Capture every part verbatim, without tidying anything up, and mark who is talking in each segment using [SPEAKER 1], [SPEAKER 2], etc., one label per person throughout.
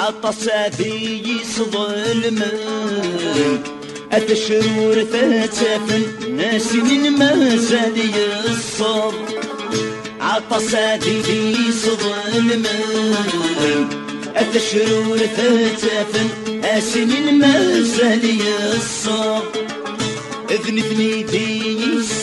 [SPEAKER 1] عطس هذي يصظلمن أتشرور ثاتفن ناسي من مازال يصب عطس هذي يصظلمن أتشرور ثاتفن ناسي من مازال يصب اذن ثني ذي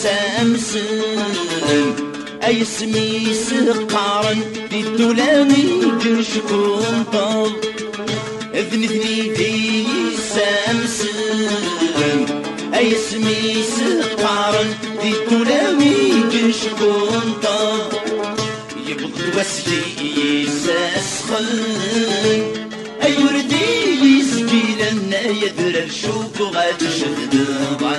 [SPEAKER 1] السامسن أي اسمي سقارن في الدولامي كشكون طب اذن ثني ذي السامسن أي اسمي سقارن في الدولامي كشكون طب يبغض وسلي يساسخن أي وردي يسجيلنا يدر الشوك وغادي شدبعا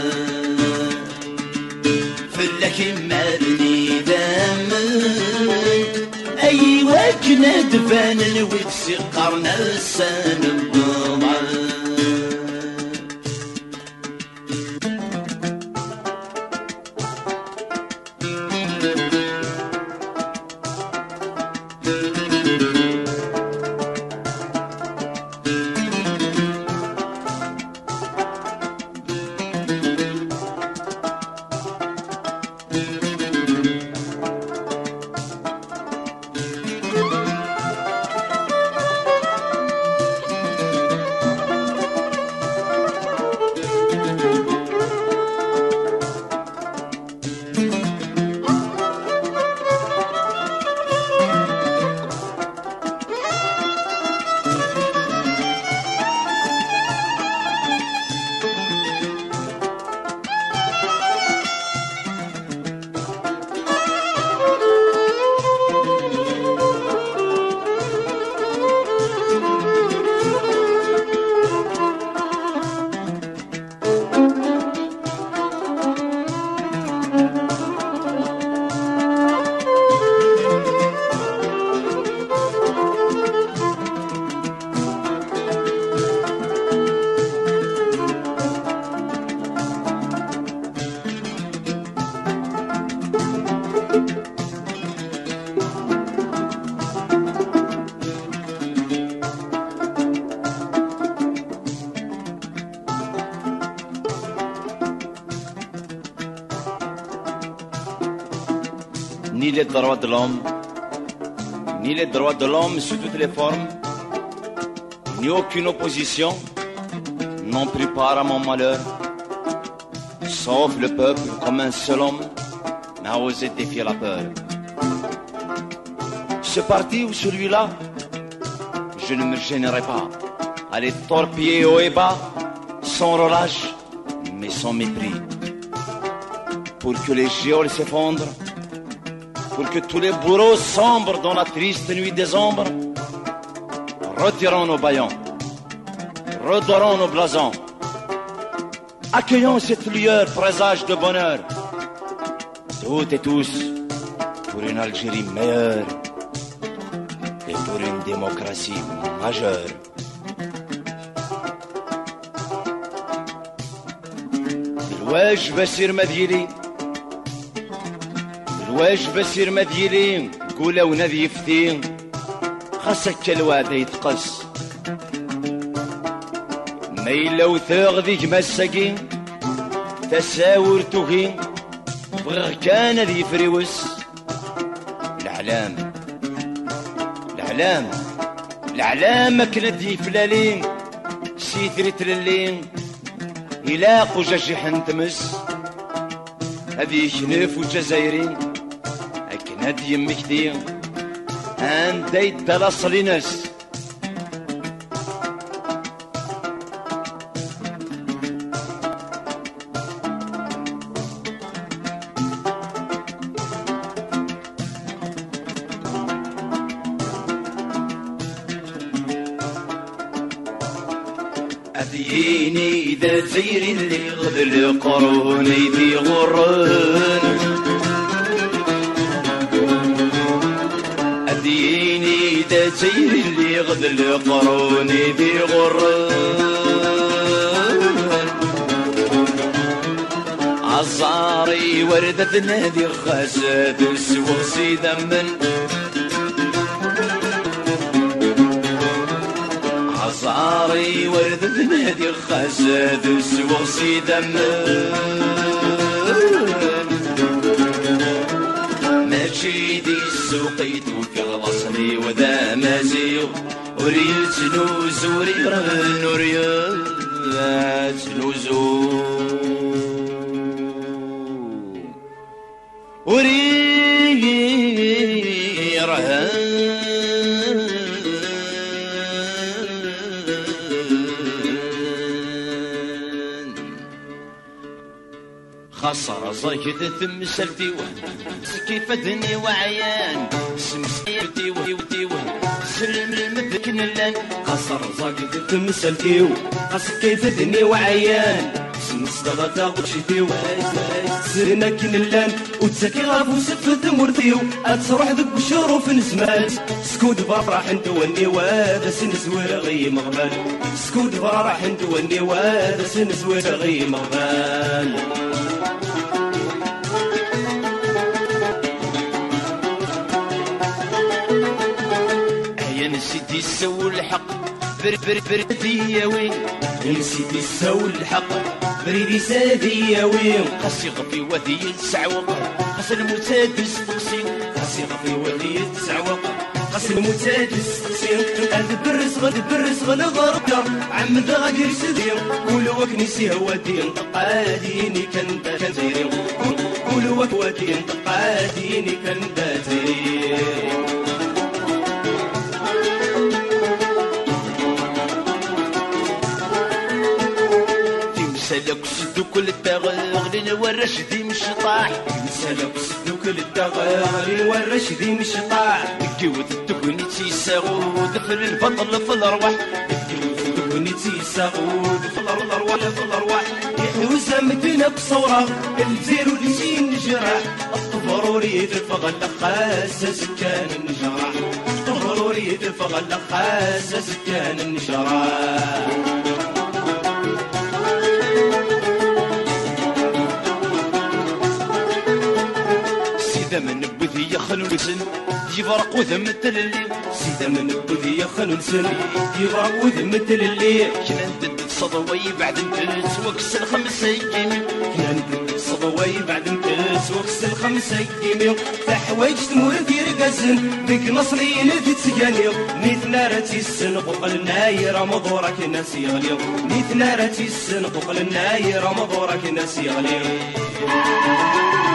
[SPEAKER 1] فلك مالني دامن أي وكنا دفان الوكسي قرنا السان الضبعا
[SPEAKER 2] Ni les droits de l'homme, ni les droits de l'homme sous toutes les formes, ni aucune opposition n'ont pris part à mon malheur, sauf le peuple comme un seul homme n'a osé défier la peur. Ce parti ou celui-là, je ne me gênerai pas à les torpiller haut et bas, sans relâche, mais sans mépris, pour que les géoles s'effondrent, pour que tous les bourreaux sombrent dans la triste nuit des ombres. Retirons nos bâillons, redorons nos blasons, accueillons cette lueur présage de bonheur, toutes et tous pour une Algérie meilleure et pour une démocratie majeure. الواج بسير مديلي الواج بسير مديلي قولا ونذي يفتين خاصك الواد يتقص ميلا وثاغ ذي جمسكين تساور تهين بغير كان ذي فريوس العلام العلام العلام كند يفلالين سيثري تللين إلاق وجاجح تمس هذي شنف وجزايرين أكن هذي يمك دي أن دايت دلاص لناس
[SPEAKER 1] أديني إذا زيري اللي غذل قروني ذي غرن أديني إذا زيري اللي غذل قروني ذي غرن عصاري وردة نادي خاسد السوغسي ذمن غي ورد بنادي خاسد سوسي دم ماشي دي السوقيت وكالغصني وذا مازيغ وريت نوز وريرن وريت نوزو وريرن خسر زايد ثم سلتي كيف ذني وعيان سمسيتي وتي وه سلم المذكن اللان خسر زايد ثم سلتي خس كيف ذني وعيان سمستغطى وشتي سرنا كن اللان وتسكي غافو سفت مرتيو اتروح ذك بشروف نزمان سكود فرح ندوني وهذا سنزوير غي مغبال سكود فرح ندوني وهذا سنزوير غي مغبال نسيتي السو الحق بر بر بردي يا وين نسيتي السو الحق بريدي سادي يا وين خاصي غفي ودي السعوق خاص المتادس تقسيم خاصي غفي ودي السعوق خاص المتادس تقسيم هاد برس غد برس غد غرقر عمد غادي سديم كل وك نسي ودي انتقاديني كان باتريم كل وك ودي انتقاديني كان باتريم سلك سدو كل التغاغ لنورش دي مش طاح سلك سدو كل التغاغ لنورش دي مش طاح الجود التكوني تيساغود في البطل في الارواح الجود التكوني تيساغود في الارواح في الارواح يحوز مدينة بصورة الزيرو لسين الجراح الطفروري تفغل خاسة سكان النجراح الطفروري تفغل خاسة سكان النجراح من بذي يخلو لسن يفرق وذم التللي سيدا من بذي يخلو لسن يفرق وذم التللي كنا ندد صدوي بعد نكلس وكس الخمس ايام كنا ندد صدوي بعد نكلس وكس الخمس ايام تحوايج تمور في رقاسن بك نصرين تتسقاني نيت نارتي السن قبل الناير مضورك ناس يغليو نيت نارتي السن قبل الناير مضورك ناس يغليو